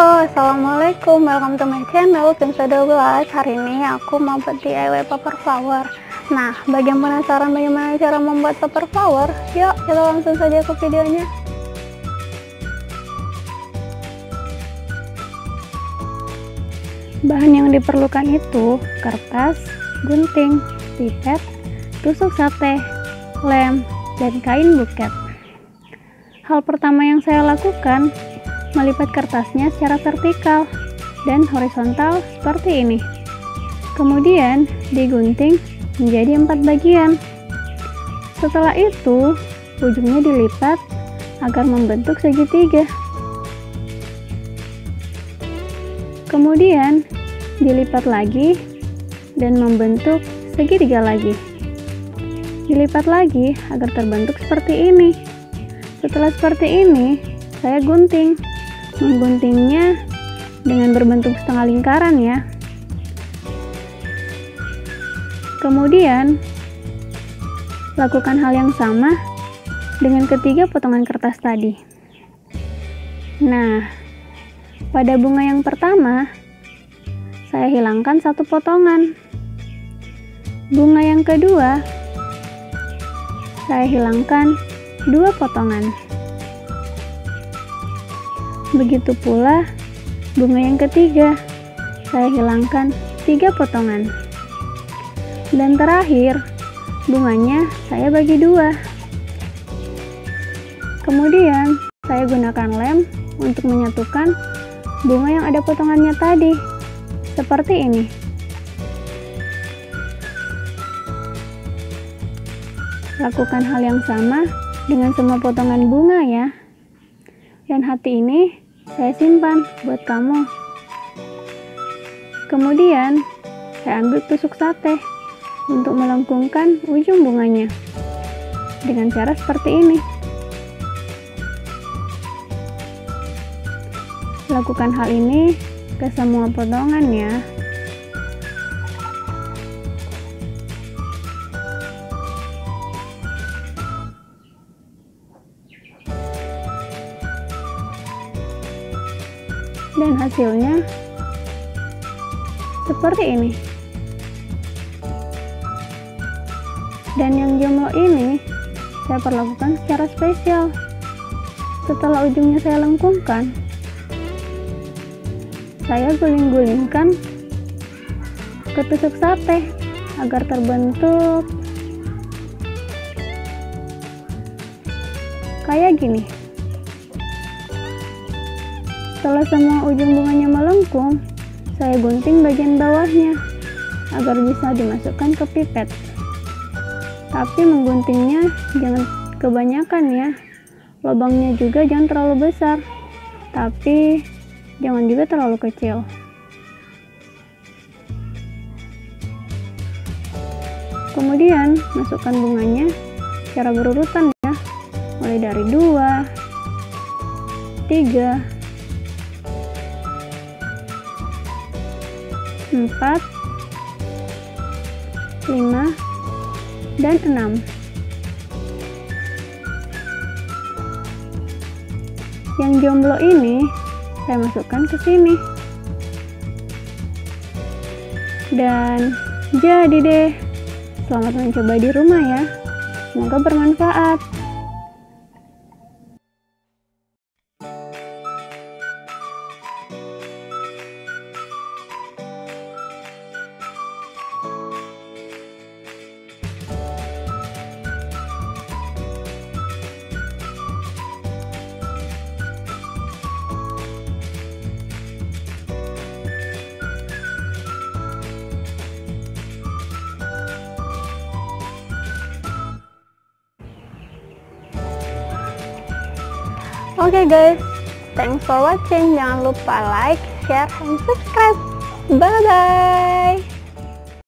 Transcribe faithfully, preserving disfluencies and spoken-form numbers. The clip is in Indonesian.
Halo, assalamualaikum, welcome to my channel Pinsa dua belas. Hari ini aku mau buat D I Y paper flower. Nah, bagi yang penasaran bagaimana cara membuat paper flower, yuk kita langsung saja ke videonya. Bahan yang diperlukan itu kertas, gunting, pipet, tusuk sate, lem, dan kain buket. Hal pertama yang saya lakukan, melipat kertasnya secara vertikal dan horizontal seperti ini. Kemudian digunting menjadi empat bagian. Setelah itu, ujungnya dilipat agar membentuk segitiga. Kemudian dilipat lagi dan membentuk segitiga lagi. Dilipat lagi agar terbentuk seperti ini. Setelah seperti ini, saya gunting. Mengguntingnya dengan berbentuk setengah lingkaran ya. Kemudian lakukan hal yang sama dengan ketiga potongan kertas tadi. Nah, pada bunga yang pertama saya hilangkan satu potongan. Bunga yang kedua saya hilangkan dua potongan. Begitu pula bunga yang ketiga, saya hilangkan tiga potongan. Dan terakhir, bunganya saya bagi dua. Kemudian, saya gunakan lem untuk menyatukan bunga yang ada potongannya tadi. Seperti ini. Lakukan hal yang sama dengan semua potongan bunga ya. Dan hati ini saya simpan buat kamu. Kemudian saya ambil tusuk sate untuk melengkungkan ujung bunganya dengan cara seperti ini. Lakukan hal ini ke semua potongan ya. Dan hasilnya seperti ini. Dan yang jomblo ini saya perlakukan secara spesial. Setelah ujungnya saya lengkungkan, saya guling-gulingkan ke tusuk sate agar terbentuk kayak gini. Setelah semua ujung bunganya melengkung, saya gunting bagian bawahnya agar bisa dimasukkan ke pipet. Tapi mengguntingnya jangan kebanyakan ya. Lubangnya juga jangan terlalu besar, tapi jangan juga terlalu kecil. Kemudian masukkan bunganya secara berurutan ya, mulai dari dua, tiga, empat, lima, dan enam. Yang jomblo ini saya masukkan ke sini. Dan jadi deh. Selamat mencoba di rumah ya. Semoga bermanfaat. Oke okay guys, thanks for watching. Jangan lupa like, share, and subscribe. Bye bye.